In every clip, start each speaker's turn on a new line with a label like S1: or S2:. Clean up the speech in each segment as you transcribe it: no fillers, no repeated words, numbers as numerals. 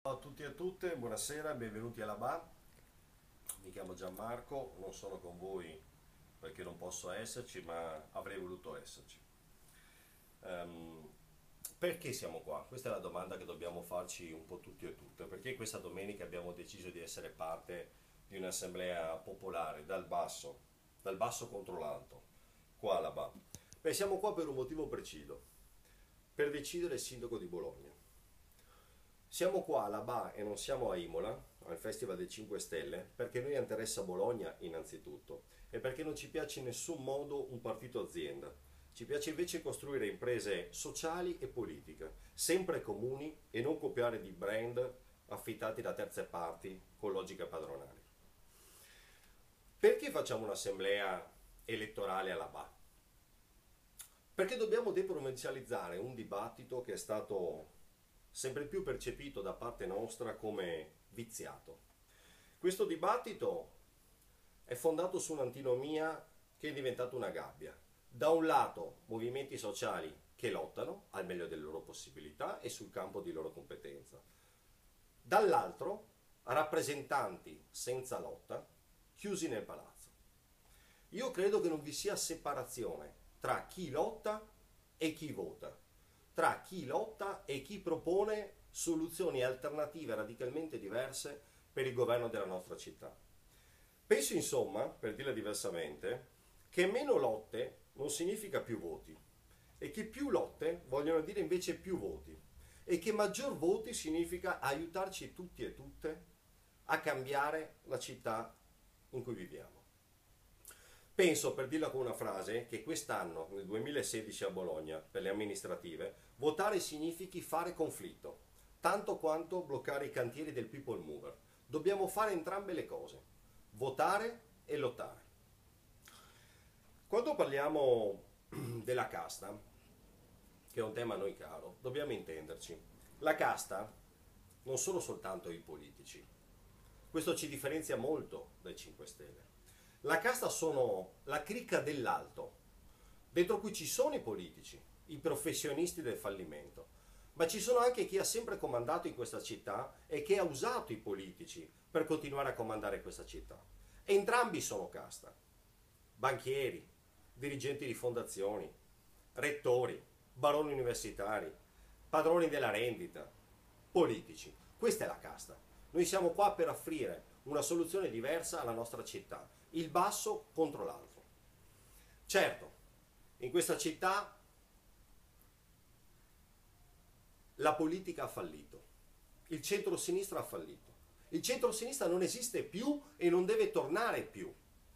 S1: Ciao a tutti e a tutte, buonasera, benvenuti alla BA. Mi chiamo Gianmarco, non sono con voi perché non posso esserci, ma avrei voluto esserci. Ehm, perché siamo qua? Questa è la domanda che dobbiamo farci un po' tutti e tutte. Perché questa domenica abbiamo deciso di essere parte di un'assemblea popolare dal basso contro l'alto, qua alla BA? Beh, siamo qua per un motivo preciso, per decidere il sindaco di Bologna. Siamo qua alla BA e non siamo a Imola, al Festival dei 5 Stelle, perché noi interessa Bologna innanzitutto e perché non ci piace in nessun modo un partito azienda. Ci piace invece costruire imprese sociali e politiche, sempre comuni e non copiare di brand affittati da terze parti con logiche padronali. Perché facciamo un'assemblea elettorale alla BA? Perché dobbiamo deprovincializzare un dibattito che è stato sempre più percepito da parte nostra come viziato. Questo dibattito è fondato su un'antinomia che è diventata una gabbia. Da un lato movimenti sociali che lottano al meglio delle loro possibilità e sul campo di loro competenza. Dall'altro rappresentanti senza lotta chiusi nel palazzo. Io credo che non vi sia separazione tra chi lotta e chi vota, tra chi lotta e chi propone soluzioni alternative radicalmente diverse per il governo della nostra città. Penso insomma, per dirla diversamente, che meno lotte non significa più voti e che più lotte vogliono dire invece più voti e che maggior voti significa aiutarci tutti e tutte a cambiare la città in cui viviamo. Penso, per dirla con una frase, che quest'anno, nel 2016 a Bologna, per le amministrative, votare significhi fare conflitto, tanto quanto bloccare i cantieri del People Mover. Dobbiamo fare entrambe le cose, votare e lottare. Quando parliamo della casta, che è un tema a noi caro, dobbiamo intenderci. La casta non sono soltanto i politici, questo ci differenzia molto dai 5 Stelle. La casta sono la cricca dell'alto, dentro cui ci sono i politici, i professionisti del fallimento, ma ci sono anche chi ha sempre comandato in questa città e che ha usato i politici per continuare a comandare questa città. Entrambi sono casta, banchieri, dirigenti di fondazioni, rettori, baroni universitari, padroni della rendita, politici. Questa è la casta. Noi siamo qua per offrire una soluzione diversa alla nostra città, il basso contro l'alto. Certo, in questa città la politica ha fallito, il centro-sinistra ha fallito, il centro-sinistra non esiste più e non deve tornare più.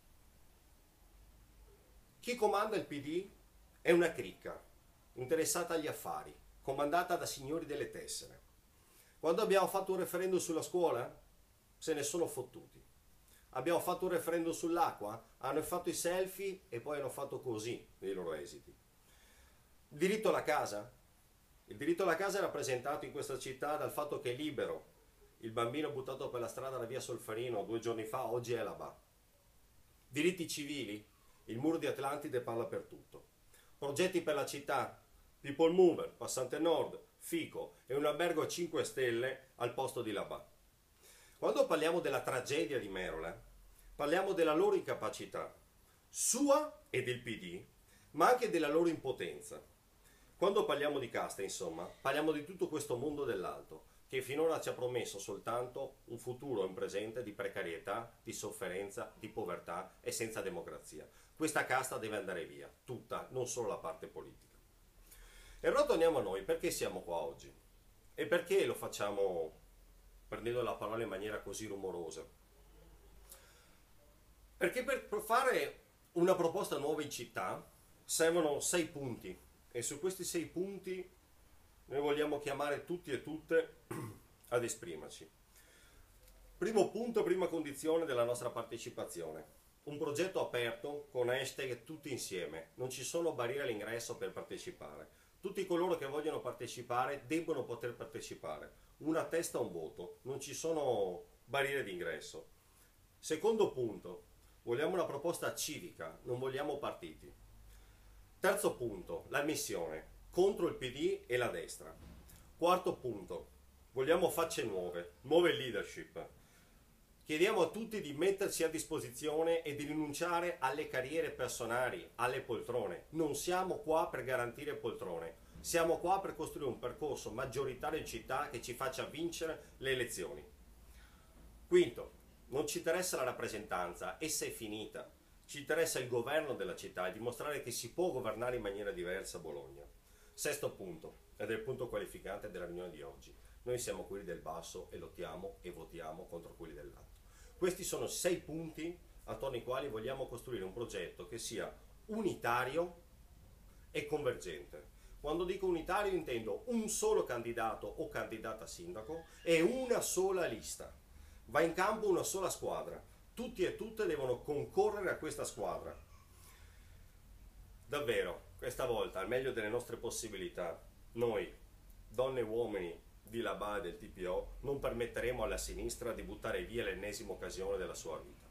S1: Chi comanda il PD è una cricca, interessata agli affari, comandata da signori delle tessere. Quando abbiamo fatto un referendum sulla scuola, se ne sono fottuti. Abbiamo fatto un referendum sull'acqua, hanno fatto i selfie e poi hanno fatto così nei loro esiti. Il diritto alla casa? Il diritto alla casa è rappresentato in questa città dal fatto che è libero. Il bambino buttato per la strada alla via Solferino 2 giorni fa, oggi è la BA. Diritti civili? Il muro di Atlantide parla per tutto. Progetti per la città? People Mover, Passante Nord, Fico e un albergo a 5 stelle al posto di la BA. Quando parliamo della tragedia di Merola, parliamo della loro incapacità, sua e del PD, ma anche della loro impotenza. Quando parliamo di casta, insomma, parliamo di tutto questo mondo dell'alto, che finora ci ha promesso soltanto un futuro in presente di precarietà, di sofferenza, di povertà e senza democrazia. Questa casta deve andare via, tutta, non solo la parte politica. E allora torniamo a noi, perché siamo qua oggi? E perché lo facciamo prendendo la parola in maniera così rumorosa? Perché per fare una proposta nuova in città servono 6 punti e su questi 6 punti noi vogliamo chiamare tutti e tutte ad esprimerci. Primo punto, prima condizione della nostra partecipazione. Un progetto aperto con hashtag tutti insieme. Non ci sono barriere all'ingresso per partecipare. Tutti coloro che vogliono partecipare debbono poter partecipare. Una testa, un voto. Non ci sono barriere d'ingresso. Secondo punto, vogliamo una proposta civica, non vogliamo partiti. Terzo punto, la missione, contro il PD e la destra. Quarto punto, vogliamo facce nuove, nuove leadership. Chiediamo a tutti di mettersi a disposizione e di rinunciare alle carriere personali, alle poltrone. Non siamo qua per garantire poltrone, siamo qua per costruire un percorso maggioritario in città che ci faccia vincere le elezioni. Quinto, non ci interessa la rappresentanza, essa è finita. Ci interessa il governo della città e dimostrare che si può governare in maniera diversa a Bologna. Sesto punto, ed è il punto qualificante della riunione di oggi. Noi siamo quelli del basso e lottiamo e votiamo contro quelli dell'alto. Questi sono 6 punti attorno ai quali vogliamo costruire un progetto che sia unitario e convergente. Quando dico unitario intendo un solo candidato o candidata sindaco e una sola lista. Va in campo una sola squadra. Tutti e tutte devono concorrere a questa squadra. Davvero, questa volta, al meglio delle nostre possibilità, noi, donne e uomini di Labà e del TPO, non permetteremo alla sinistra di buttare via l'ennesima occasione della sua vita.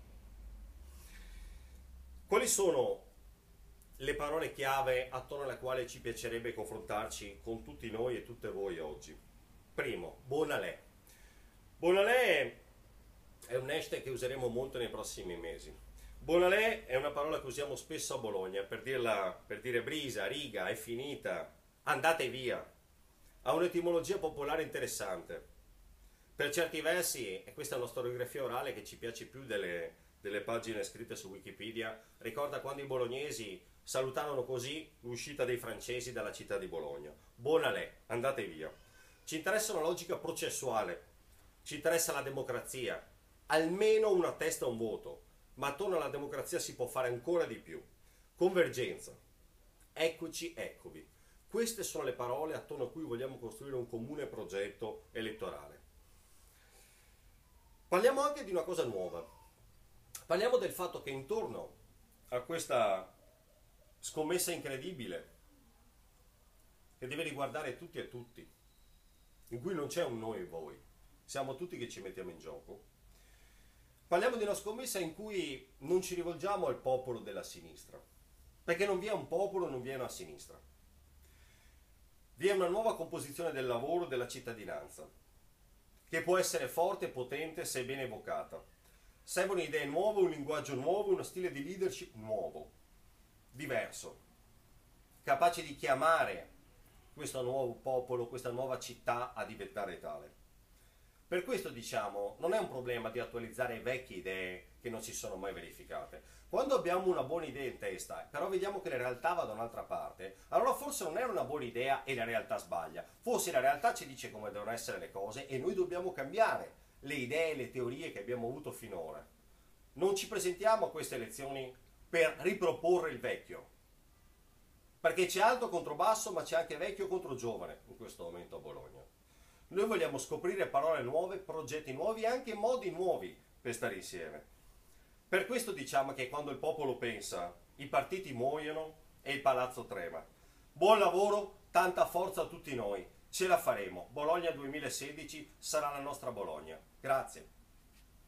S1: Quali sono le parole chiave attorno alle quali ci piacerebbe confrontarci con tutti noi e tutte voi oggi? Primo, Bonalè. Bonalè è un hashtag che useremo molto nei prossimi mesi. Bonalè è una parola che usiamo spesso a Bologna per dire brisa, riga, è finita, andate via. Ha un'etimologia popolare interessante. Per certi versi, e questa è una storiografia orale che ci piace più delle pagine scritte su Wikipedia, ricorda quando i bolognesi salutarono così l'uscita dei francesi dalla città di Bologna. Bonalè, andate via. Ci interessa una logica processuale, ci interessa la democrazia, almeno una testa un voto, ma attorno alla democrazia si può fare ancora di più. Convergenza. Eccoci, eccovi. Queste sono le parole attorno a cui vogliamo costruire un comune progetto elettorale. Parliamo anche di una cosa nuova. Parliamo del fatto che intorno a questa scommessa incredibile, che deve riguardare tutti e tutti, in cui non c'è un noi e voi, siamo tutti che ci mettiamo in gioco, parliamo di una scommessa in cui non ci rivolgiamo al popolo della sinistra, perché non vi è un popolo, non vi è una sinistra. Vi è una nuova composizione del lavoro della cittadinanza, che può essere forte e potente se ben evocata. Servono idee nuove, un linguaggio nuovo, uno stile di leadership nuovo, diverso, capace di chiamare questo nuovo popolo, questa nuova città a diventare tale. Per questo diciamo, non è un problema di attualizzare vecchie idee che non si sono mai verificate. Quando abbiamo una buona idea in testa, però vediamo che la realtà va da un'altra parte, allora forse non era una buona idea e la realtà sbaglia. Forse la realtà ci dice come devono essere le cose e noi dobbiamo cambiare le idee e le teorie che abbiamo avuto finora. Non ci presentiamo a queste elezioni per riproporre il vecchio, perché c'è alto contro basso, ma c'è anche vecchio contro giovane in questo momento a Bologna. Noi vogliamo scoprire parole nuove, progetti nuovi e anche modi nuovi per stare insieme. Per questo diciamo che quando il popolo pensa, i partiti muoiono e il palazzo trema. Buon lavoro, tanta forza a tutti noi. Ce la faremo. Bologna 2016 sarà la nostra Bologna. Grazie.